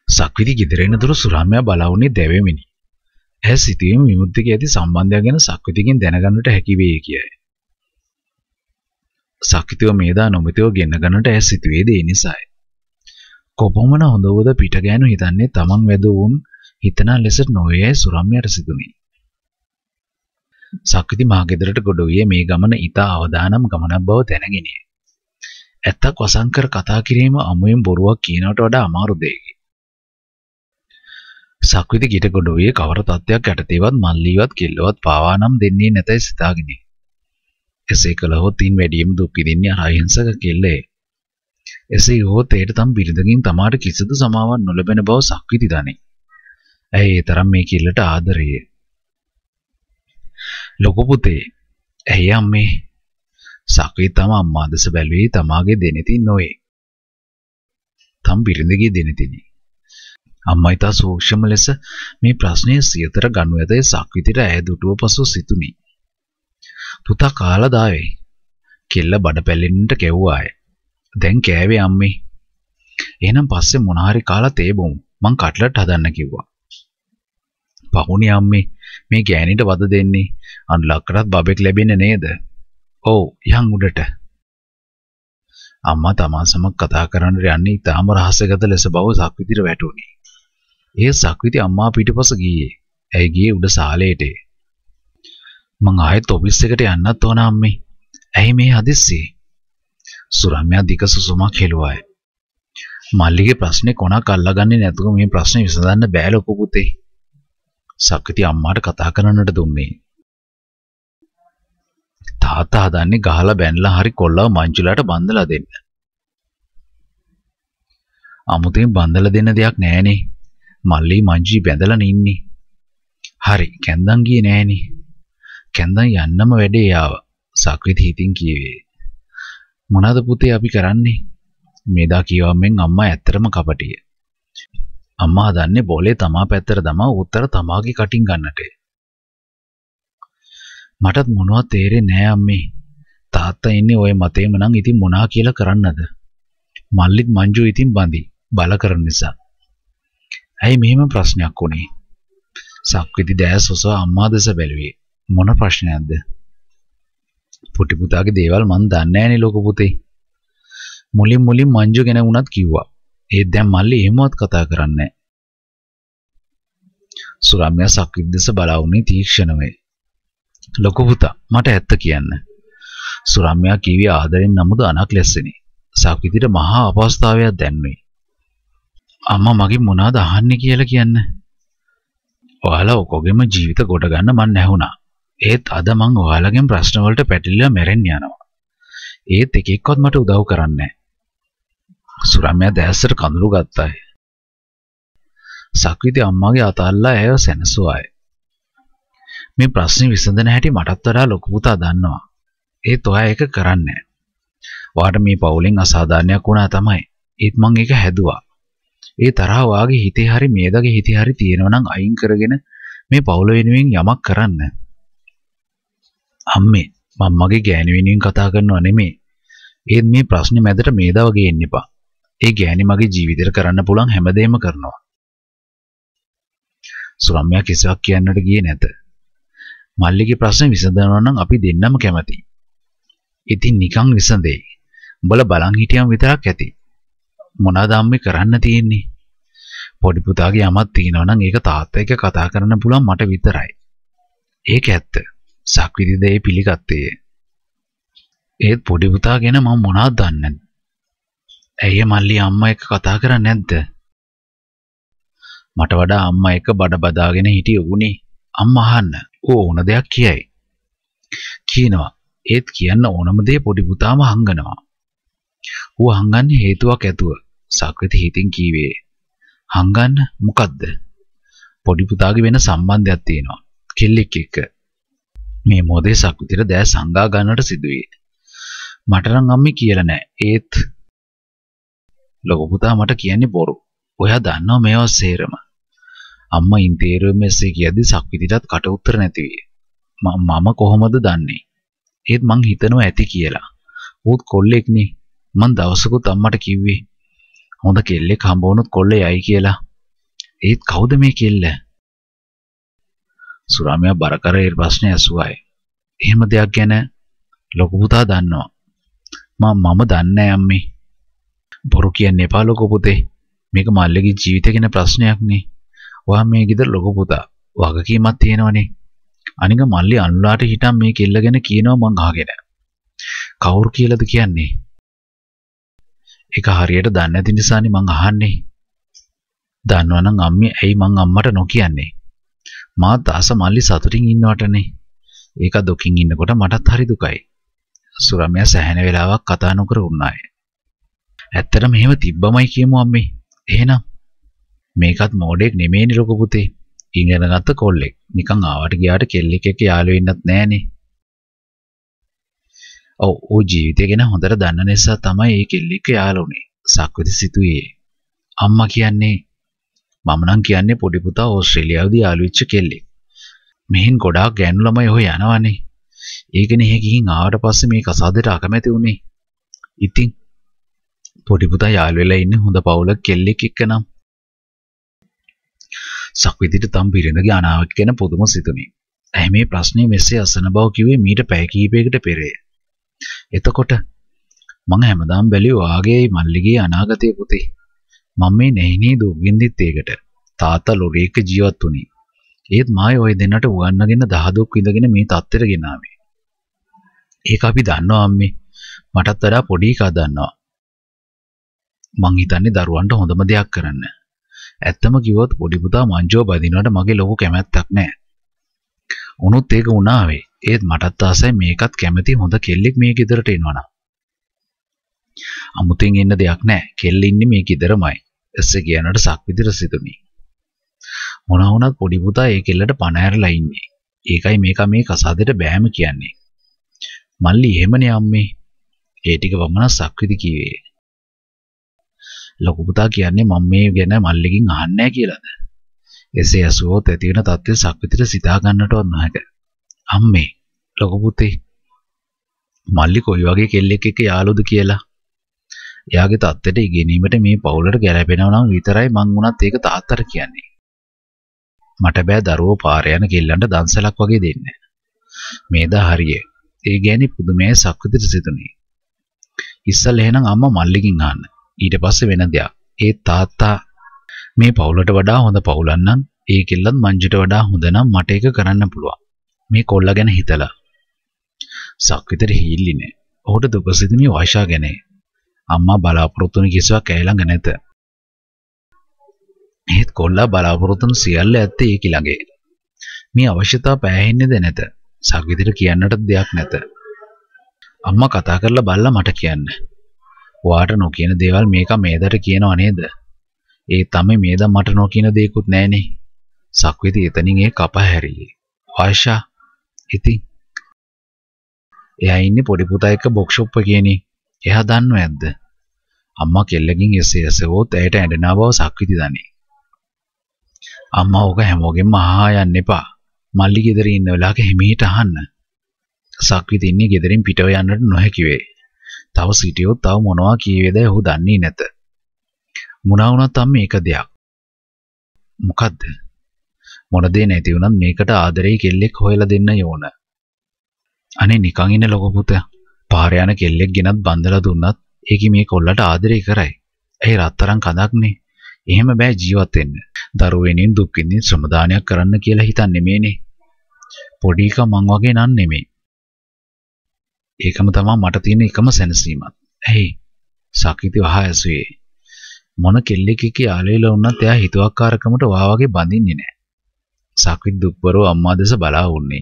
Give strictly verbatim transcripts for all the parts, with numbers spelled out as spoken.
සක්විති ගෙදරින් දුර සුරාම්‍යා බලවුනේ දැවෙමිනි. ඇය සිටීම විමුක්තික ඇති සම්බන්ධය ගැන සක්විතිගෙන් දැනගන්නට හැකි වේ කියයි. සක්විතිව මේදා නොමැතිව ගෙන ගන්නට ඇය සිටුවේද ඒ නිසායි. කොපමණ හොඳ වූද පිටගෑනු හිතන්නේ තමන් වැදුවුන් හිතනා ලෙස නොවේයයි සුරාම්‍යාට සිතුනි. සක්විති මහ ගෙදරට ගොඩ වූයේ මේ ගමන ඉතා අවදානම් ගමනක් බව දැනගෙනය. ඇත්තක් වසන් කර කතා කිරීම අමුයෙන් බොරුවක් කියනවට වඩා අමාරු දෙයකි. සක්විති ගිට ගොඩ වූයේ කවර තත්ත්වයක් යටතේවත් මල්ලීවත් කෙල්ලවත් පාවා නම් දෙන්නේ නැතයි සිතාගෙන. එසේ කළහොත් ඉන් වැඩියෙන්ම දුක් විඳින්නේ අර අහිංසක කෙල්ලේ. එසේ වුවොත් ඒට තම බිරිඳකින් තමාට කිසිදු සමාවක් නොලැබෙන බව සක්විති දනී. ඇයි ඒ තරම් මේ කෙල්ලට ආදරය. ලොකු පුතේ, ඇයි අම්මේ? සක්විති තම අම්මා දෙස බැලුවේ තමාගේ දෙනෙතින් නොවේ. තම බිරිඳගේ දෙනෙතිනි. අම්මා ඊට සූක්ෂම ලෙස මේ ප්‍රශ්නය සියතර ගනු ඇතේ සක්විතිට ඇය දුටුව පසු සිතුනි. පුතා කාලා දාවේ. කෙල්ල බඩ පැලෙන්නට කෙව්වාය. දැන් කෑවේ අම්මේ. එහෙනම් පස්සේ මොන හරි කාලා තේ බොමු. මං කට්ලට් හදන්න කිව්වා. පහුණේ අම්මේ මේ ගෑණිට වද දෙන්නේ. අන් ලක්කටත් බබෙක් ලැබෙන්නේ නේද? ඔව් යන් උඩට. අම්මා තමා සමග කතා කරන්න යන්නේ ඊටාම රහස්‍යගත ලෙස බව සක්විතිට වැටුණි. ඒ සක්විති අම්මා පිටපස ගියේ. ඇයි ගියේ උඩ සාලේට. මං ආයෙත් ඔෆිස් එකට යන්නත් ඕන අම්මේ. ඇයි මේ හදිස්සියේ? සුරාම්‍යා දිග සුසුමක් හෙළුවාය. මල්ලිගේ ප්‍රශ්නේ කොනක් අල්ලගන්නේ නැතුව මේ ප්‍රශ්නේ විසඳන්න බෑ ලොකු පුතේ. සක්විති අම්මාට කතා කරන්නට දුන්නේ. තාත්තා හදන්නේ ගහලා බැනලා හරි කොල්ලව මංජුලාට බන්දලා දෙන්න. අමුතෙන් බන්දලා දෙන්න දෙයක් නෑනේ. මල්ලි මංජි බැඳලා ඉන්නේ. හරි කැන්දන් ගියේ නෑනේ. කැන්දන් යන්නම වැඩේ ආවා. සක්විති හිතින් කියවේ. මොනවාද පුතේ අපි කරන්නේ? මේදා කියවම්ෙන් අම්මා ඇත්තටම කපටිය. අම්මා හදන්නේ බෝලේ තමා පැත්තට දමා උත්තර තමාගේ කටින් ගන්නට. මටත් මොනවද තේරෙන්නේ නෑ අම්මේ. තාත්තා ඉන්නේ ওই මතේම නම් ඉතින් මොනා කියලා කරන්නද? මල්ලිත් මංජු ඉතින් බඳි බල කරන නිසා. ඇයි මෙහෙම ප්‍රශ්නයක් උනේ? සක්විති දැස් ඔසවා අම්මා දෙස බැලුවේ. මොන ප්‍රශ්නයක්ද? පුටි පුතාගේ දේවල් මන් දන්නේ නෑනේ ලොකු පුතේ. මුලින් මුලින් මංජු ගැන වුණත් කිව්වා. ඒත් දැන් මල්ලි එහෙමවත් කතා කරන්නේ නෑ. සුරාම්‍යා සක්විති දෙස බලා වුණේ තීක්ෂණව. ලොකු පුතා මට ඇත්ත කියන්න. සුරාම්‍යා කිව්වේ ආදරෙන් නමුද අනක් ලැස්සෙනේ. සක්විතිට මහා අපහසුතාවයක් දැනුනේ. අම්මා මගෙන් මොනවද අහන්නේ කියලා කියන්න. ඔයාලා ඔකගෙම ජීවිත ගොඩ ගන්න මන් නැහුණා. ඒත් අද මං ඔයාලගෙන් ප්‍රශ්න වලට පැටලිලා මැරෙන්න යනවා. ඒත් එක එක්කවත් මට උදව් කරන්නේ නැහැ. සුරාම්‍යා දැස්සට කඳුළු ගත්තා. සක්විති අම්මාගේ අත අල්ලා ඇයව සැනසුවාය. මේ ප්‍රශ්නේ විසඳන හැටි මටත් වඩා ලොකු පුතා දන්නවා. ඒත් ඔයා ඒක කරන්නේ නැහැ. ඔයාට මේ පවුලෙන් අසාධාරණයක් වුණා තමයි. ඒත් මං ඒක හැදුවා. ඒ තරහ වාගේ හිතේ හරි මේදගේ හිතේ හරි තියෙනවා නම් අයින් කරගෙන මේ පවුල වෙනුවෙන් යමක් කරන්න. අම්මේ මම මගේ ගෑණි වෙනුවෙන් කතා කරනව නෙමෙයි. ඒත් මේ ප්‍රශ්නේ මැදට මේදා වගේ එන්න එපා. ඒ ගෑණි මගේ ජීවිතේට කරන්න පුළුවන් හැමදේම කරනවා. සුරාම්‍යා කිසිවක් කියන්නට ගියේ නැත. මල්ලිගේ ප්‍රශ්නේ විසඳනවා නම් අපි දෙන්නම කැමතියි. ඉතින් නිකන් විසඳෙයි. උඹලා බලන් හිටියම විතරක් ඇති. මොනවාද අම්මේ කරන්න තියෙන්නේ? පොඩි පුතාගේ යමක් තියෙනවා නම් ඒක තාත්තා එක්ක කතා කරන්න පුළුවන් මට විතරයි. ඒක ඇත්ත. සක්විති දෙය පිළිගත්තේ. ඒත් පොඩි පුතා ගැන මම මොනවද දන්නේ? ඇයි මල්ලි අම්මා එක්ක කතා කරන්නේ නැද්ද? මට වඩා අම්මා එක්ක බඩ බදාගෙන හිටිය උනේ. අම්මා අහන්න. ඕන දෙයක් කියයි. කියනවා. ඒත් කියන්න ඕනම දේ පොඩි පුතාම හංගනවා. ඌ හංගන්නේ හේතුවක් ඇතුව. සක්විති හිතින් කීවේ. හංගන්න මොකද්ද? පොඩි පුතාගේ වෙන සම්බන්ධයක් තියෙනවා. කෙල්ලෙක් එක්ක. මේ මොදේ සක්විතිට දැස් හංගා ගන්නට සිදුවේ. මට නම් අම්මේ කියලා නෑ. ඒත් ලොකු පුතා මට කියන්නේ බොරු. ඔයා දන්නවා මේවා සේරම. අම්මා ඉන්තේරුවේ මෙසේ කියද්දි සක්විතිටත් කට උතර නැති විය. මම කොහොමද දන්නේ? ඒත් මං හිතනවා ඇති කියලා. ඌත් කොල්ලෙක්නේ. මං දවසකුත් අම්මට කිව්වේ හොඳ කෙල්ලෙක් හම්බ වුණොත් කොල්ලේ යයි කියලා. ඒත් කවුද මේ කෙල්ල? සුරාමියා බර කර ඒ ප්‍රශ්නේ ඇසුවායි. එහෙම දෙයක් ගැන ලොකු පුතා දන්නවා. මම මම දන්නේ නැහැ අම්මේ. බොරු කියන්න එපා ලොකු පුතේ. මේක මල්ලිගේ ජීවිතය ගැන ප්‍රශ්නයක් නේ. ඔයා මේ ගෙදර ලොකු පුතා. වගකීමක් තියෙනවනේ. අනික මල්ලි අනුලාට හිටන් මේ කෙල්ල ගැන කියනවා මං අහගෙන. කවුරු කියලාද කියන්නේ? ඒක හරියට දන්නේ නැති නිසානේ මං අහන්නේ. දන්නවනම් අම්මේ ඇයි මං අම්මට නොකියන්නේ? මාත් ආස මල්ලි සතුටින් ඉන්නවටනේ. ඒක දුකින් ඉන්නකොට මටත් හරි දුකයි. සුරම්‍යා සැහැණ වෙලාවක් කතා නොකර වුණාය. ඇත්තටම මෙහෙම තිබ්බමයි කියමු අම්මේ. එහෙනම් මේකත් මෝඩෙක් නෙමෙයිනේ ලොකු පුතේ. ඉගෙන ගත්ත කොල්ලෙක්. නිකන් ආවට ගියාට කෙල්ලෙක් එක්ක යාළු වෙන්නත් නෑනේ. ඔව් ਉਹ ජීවිතය ගැන හොඳට දන්න නිසා තමයි ඒ කෙල්ලෙක්ව යාළු වුනේ. සක්විති සිතුවේ. අම්මා කියන්නේ මම නම් කියන්නේ පොඩි පුතා ඕස්ට්‍රේලියාවේදී යාළු වෙච්ච කෙල්ලෙක්. මෙහෙන් ගොඩාක් ගෑනු ළමයි ඔය යනවනේ. ඒකනේ එහෙ ගිහින් ආවට පස්සේ මේ කසාදෙට අකමැති වුනේ. ඉතින් පොඩි පුතා යාළු වෙලා ඉන්නේ හොඳ පවුලක කෙල්ලෙක් එක්ක නම්. සක්විතිට තම් බිරිඳගේ අනාවක ගැන පුදුම සිතුනේ. ඇයි මේ ප්‍රශ්නේ මෙසේ අසන බව කිව්වේ මීට පැය කිහිපයකට පෙරේ. එතකොට මම හැමදාම බැලුවේ වාගේ මල්ලිගේ අනාගතයේ පුතේ. මම මේ නැහිනේ දුක්ගින්දිත් ඒකට. තාත්තා ලොරි එක්ක ජීවත් වුණේ. ඒත් මායි ওই දෙන්නට උගන්නගෙන දහදුක් විඳගෙන මේ තත්ත්වෙට ගෙනාවේ. ඒක අපි දන්නවා අම්මේ. මටත් වඩා පොඩි එකා දන්නවා. මං හිතන්නේ දරුවන්ට හොඳම දෙයක් කරන්න. ඇත්තම කිව්වොත් පොඩි පුතා මංජෝ බදිනවට මගේ ලොකු කැමැත්තක් නැහැ. උනුත් ඒක වුණාවේ. ඒත් මටත් ආසයි මේකත් කැමැති හොඳ කෙල්ලෙක් මේ ගෙදරට එනවනම්. අමුතෙන් එන්න දෙයක් නැහැ. කෙල්ල ඉන්නේ මේ ගෙදරමයි. එස්සේ කියනට සක්විතිට සිතුනේ. මොනවා වුණත් පොඩි පුතා ඒ කෙල්ලට පණ ඇරලා ඉන්නේ. ඒකයි මේක මේ කසාදෙට බෑම කියන්නේ. මල්ලි එහෙමනේ අම්මේ. ඒ ටික වමන සක්විති කිව්වේ. ලොකු පුතා කියන්නේ මම මේ ගැන මල්ලිගෙන් අහන්නේ නැහැ කියලාද? එසේ ඇසුවොත් ඇති වෙන තත්ත්වය සක්විතිට සිතා ගන්නටවත් නැහැ. අම්මේ ලොකු පුතේ මල්ලි කොයි වගේ කෙල්ලෙක් එක්ක යාළුවද කියලා. එයාගේ තත්ත්වයට ඉගෙනීමට මේ පවුලට ගැලපෙනවා නම් විතරයි මං උනත් ඒක තාත්තට කියන්නේ. මට බෑ දරුවෝ පාර යන කෙල්ලන්ට දන්සලක් වගේ දෙන්න. මේදා හරිය. ඒ ගෑණි පුදුමයි සක්විතිට සිතුනේ. ඉස්සල් එහෙනම් අම්මා මල්ලිගෙන් අහන්න. ඊට පස්සේ වෙන දෙයක්. ඒ තාත්තා මේ පවුලට වඩා හොඳ පවුලක් නම් ඒ කෙල්ලත් මංජුට වඩා හොඳ නම් මට ඒක කරන්න පුළුවන්. මේ කොල්ලා ගැන හිතලා. සක්විතට හිල්ලිනේ. ඔහුට දුක සිදුනේ වයිෂා ගැන. අම්මා බලාපොරොත්තු වෙන කිසිවක් ඇය ළඟ නැත. ඒත් කොල්ලා බලාපොරොත්තු වෙන සියල්ල ඇත්තේ ඒක ළඟේ. මේ අවශ්‍යතාව පෑහෙන්නේද නැත. සක්විතට කියන්නට දෙයක් නැත. අම්මා කතා කරලා බලලා මට කියන්න. ඔයාට නොකියන දේවල් මේක මේදට කියනව නේද? ඒ තමයි මේද මට නොකියන දේකුත් නැහනේ. සක්විති එතනින් ඒ කප හැරියේ. වයිෂා ඉතින් එයා ඉන්නේ පොඩි පුතා එක්ක බොක්ස් ෂොප් එකේනේ. එයා දන්නව ඇද්ද? අම්මා කෙල්ලකින් එසේ ඇසුවොත් ඇයට ඇඬෙනා බව සක්විති දන්නේ. අම්මා ඕක හැමෝගෙම අහා යන්න එපා. මල්ලි ගෙදර ඉන්න වෙලාවක හිමීට අහන්න. සක්විති ඉන්නේ ගෙදරින් පිටව යන්නට නොහැකි වේ. තව සිටියොත් තව මොනවා කීවේද ඔහු දන්නේ නැත. මුණා වුණත් අම්මේ එක දෙයක්. මොකද්ද? මොන දේ නැති වුණත් මේකට ආදරේ කෙල්ලෙක් හොයලා දෙන්න ඕන. අනේ නිකන් ඉන්න ලොකු පුතා. පාර යන කෙල්ලෙක් ගෙනත් බන්දලා දුන්නත් ඒකි මේ කොල්ලට ආදරේ කරයි. ඒ රත්තරන් කඳක්නේ. එහෙම බෑ ජීවත් වෙන්න. දරුවෙනින් දුක් විඳින්න ශ්‍රම දානයක් කරන්න කියලා හිතන්නේ නෙමෙයිනේ. පොඩි එක මං වගේ නන් නෙමෙයි. ඒකම තමයි මට තියෙන එකම සැනසීමක්. ඇයි? සක්විති වහා ඇසුවේ. මොන කෙල්ලෙක් එක්ක යාළුවෙලා වුණත් එයා හිතුවක්කාරකමට වා වගේ බඳින්නේ නැහැ. සක්විති දුක්බරව අම්මා දෙස බලා වුණේ.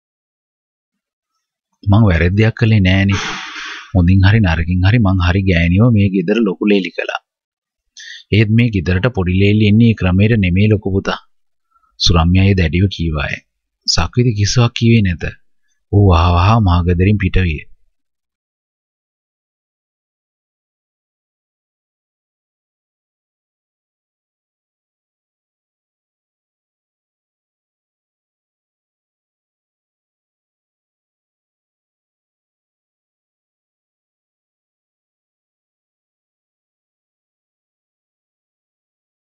මං වැරද්දයක් කළේ නෑනේ. හොඳින් හරි නරකින් හරි මං හරි ගෑණියව මේ ගෙදර ලොකු ලේලි කළා. ඒත් මේ ගෙදරට පොඩි ලේලි එන්නේ ක්‍රමයට නෙමෙයි ලොකු පුතා. සුරම්‍යායේ දැඩිව කීවාය. සක්විති කිසිවක් කිව්වේ නැත. ඌ වහවහ මාගෙදරින් පිට විය.